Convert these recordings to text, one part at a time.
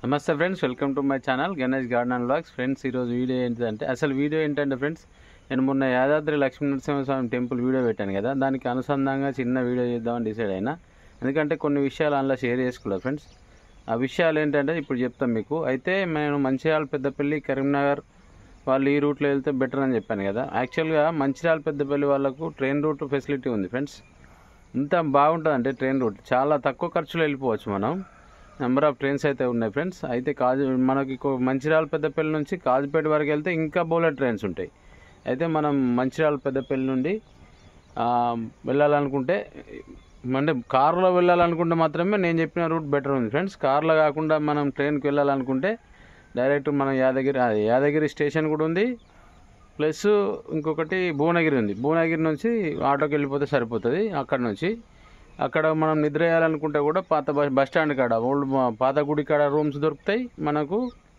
నమస్తే friends, welcome to my channel Ganesh garden and vlogs. Friends, ఈరోజు video ఏంటంటే video ఏంటంటే ఫ్రెండ్స్, నేను మొన్న యాదాద్రి లక్ష్మీ నరసింహస్వామి టెంపుల్ వీడియో పెట్టాను కదా, దానికి అనుసంధానంగా చిన్న వీడియో చేద్దామని డిసైడ్ అయినా. ఎందుకంటే కొన్ని విషయాలు అందులో షేర్ చేసుకున్నాను ఫ్రెండ్స్. ఆ విషయాలు ఏంటంటే ఇప్పుడు చెప్తాను మీకు. అయితే నేను మంచిర్యాల పెద్దపల్లి కరీంనగర్ వాళ్ళు ఈ రూట్లో వెళ్తే బెటర్ అని చెప్పాను కదా. యాక్చువల్గా మంచిర్యాల పెద్దపల్లి వాళ్ళకు ట్రైన్ రూట్ ఫెసిలిటీ ఉంది ఫ్రెండ్స్. ఇంత బాగుంటుంది అంటే ట్రైన్ రూట్ చాలా తక్కువ ఖర్చులో వెళ్ళిపోవచ్చు మనం. నెంబర్ ఆఫ్ ట్రైన్స్ అయితే ఉన్నాయి ఫ్రెండ్స్. అయితే మనకి మంచిర్యాల పెద్దపల్లి నుంచి కాజుపేట వరకు వెళ్తే ఇంకా బుల్లెట్ ట్రైన్స్ ఉంటాయి. అయితే మనం మంచిర్యాల పెద్దపల్లి నుండి వెళ్ళాలనుకుంటే అంటే కారులో వెళ్ళాలనుకుంటే మాత్రమే నేను చెప్పిన రూట్ బెటర్ ఉంది ఫ్రెండ్స్. కార్లో కాకుండా మనం ట్రైన్కి వెళ్ళాలనుకుంటే డైరెక్ట్ మనం యాదగిరి స్టేషన్ కూడా ఉంది, ప్లస్ ఇంకొకటి భువనగిరి ఉంది. భువనగిరి నుంచి ఆటోకి వెళ్ళిపోతే సరిపోతుంది. అక్కడ మనం నిద్ర చేయాలనుకుంటే కూడా పాత బస్ స్టాండ్ కాడ పాత గుడి కాడ రూమ్స్ దొరుకుతాయి మనకు.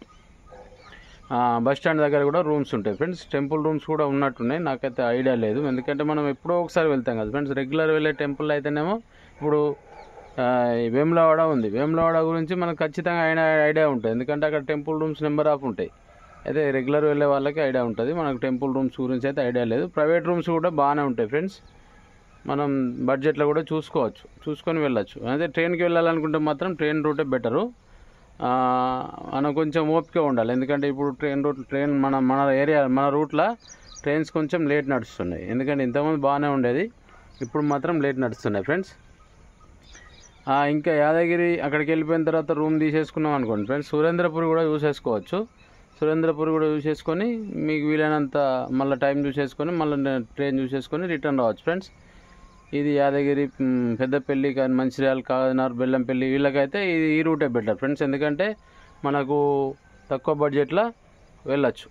బస్ స్టాండ్ దగ్గర కూడా రూమ్స్ ఉంటాయి ఫ్రెండ్స్. టెంపుల్ రూమ్స్ కూడా ఉన్నట్టున్నాయి, నాకైతే ఐడియా లేదు. ఎందుకంటే మనం ఎప్పుడో ఒకసారి వెళ్తాం కదా ఫ్రెండ్స్. రెగ్యులర్ వెళ్ళే టెంపుల్ అయితేనేమో ఇప్పుడు వేములవాడ ఉంది. వేములవాడ గురించి మనకు ఖచ్చితంగా ఐడియా ఉంటుంది, ఎందుకంటే అక్కడ టెంపుల్ రూమ్స్ నెంబర్ ఆఫ్ ఉంటాయి. అయితే రెగ్యులర్ వెళ్ళే వాళ్ళకి ఐడియా ఉంటుంది, మనకు టెంపుల్ రూమ్స్ గురించి అయితే ఐడియా లేదు. ప్రైవేట్ రూమ్స్ కూడా బాగానే ఉంటాయి ఫ్రెండ్స్. మనం బడ్జెట్లో కూడా చూసుకొని వెళ్ళచ్చు. అదే ట్రైన్కి వెళ్ళాలనుకుంటే మాత్రం ట్రైన్ రూటే బెటరు. మనం కొంచెం ఓపిక ఉండాలి, ఎందుకంటే ఇప్పుడు ట్రైన్ మన రూట్లో ట్రైన్స్ కొంచెం లేట్ నడుస్తున్నాయి. ఎందుకంటే ఇంతకుముందు బాగానే ఉండేది, ఇప్పుడు మాత్రం లేట్ నడుస్తున్నాయి ఫ్రెండ్స్. ఇంకా యాదగిరి అక్కడికి వెళ్ళిపోయిన తర్వాత రూమ్ తీసేసుకున్నాం అనుకోండి ఫ్రెండ్స్, సురేంద్రపురి కూడా చూసేసుకోవచ్చు. సురేంద్రపురి కూడా చూసేసుకొని మీకు వీలైనంత మళ్ళీ టైం చూసేసుకొని మళ్ళీ ట్రైన్ చూసేసుకొని రిటర్న్ రావచ్చు ఫ్రెండ్స్. ఇది యాదగిరి పెద్దపల్లి కానీ మంచిర్యాల కాకినాడ బెల్లంపల్లి వీళ్ళకైతే ఈ రూటే బెటర్ ఫ్రెండ్స్. ఎందుకంటే మనకు తక్కువ బడ్జెట్లో వెళ్ళచ్చు.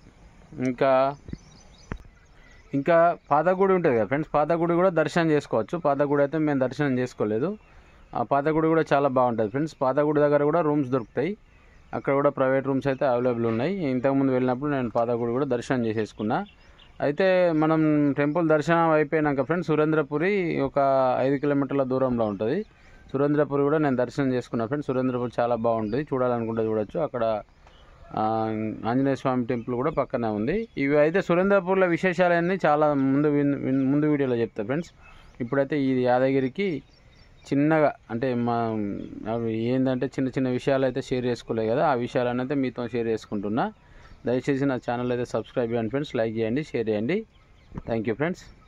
ఇంకా పాతగుడి ఉంటుంది కదా ఫ్రెండ్స్, పాతగుడి కూడా దర్శనం చేసుకోవచ్చు. పాతగుడి అయితే మేము దర్శనం చేసుకోలేదు. ఆ పాతగుడి కూడా చాలా బాగుంటుంది ఫ్రెండ్స్. పాతగుడి దగ్గర కూడా రూమ్స్ దొరుకుతాయి, అక్కడ కూడా ప్రైవేట్ రూమ్స్ అయితే అవైలబుల్ ఉన్నాయి. ఇంతకుముందు వెళ్ళినప్పుడు నేను పాతగుడి కూడా దర్శనం చేసేసుకున్నా. అయితే మనం టెంపుల్ దర్శనం అయిపోయినాక ఫ్రెండ్స్ సురేంద్రపురి ఒక 5 కిలోమీటర్ల దూరంలో ఉంటుంది. సురేంద్రపురి కూడా నేను దర్శనం చేసుకున్నా ఫ్రెండ్స్. సురేంద్రపురి చాలా బాగుంటుంది, చూడాలనుకుంటే చూడొచ్చు. అక్కడ ఆంజనేయ స్వామి టెంపుల్ కూడా పక్కనే ఉంది. ఇవి అయితే సురేంద్రపూర్లో విశేషాలన్నీ చాలా ముందు వీడియోలో చెప్తా ఫ్రెండ్స్. ఇప్పుడైతే ఈ యాదగిరికి చిన్నగా అంటే అవి ఏంటంటే చిన్న చిన్న విషయాలు అయితే షేర్ చేసుకోలేదు కదా, ఆ విషయాలను అయితే మీతో షేర్ చేసుకుంటున్నా. దయచేసి నా ఛానల్ అయితే సబ్స్క్రైబ్ చేయండి ఫ్రెండ్స్, లైక్ చేయండి, షేర్ చేయండి. Thank you friends.